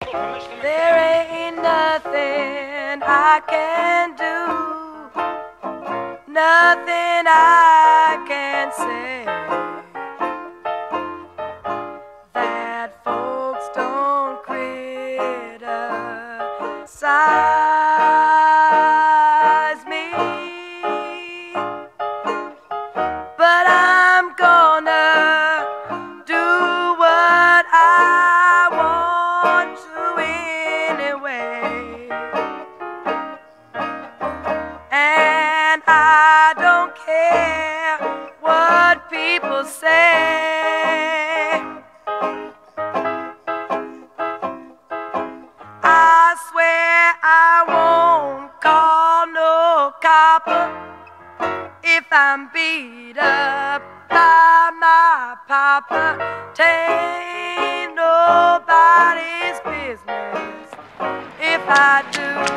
There ain't nothing I can do, nothing I can say that folks don't criticize me. But I'm gonna do what I want to anyway, and I don't care what people say. I swear I won't call no copper if I'm beat up by my papa. 'Tain't nobody's business if I do.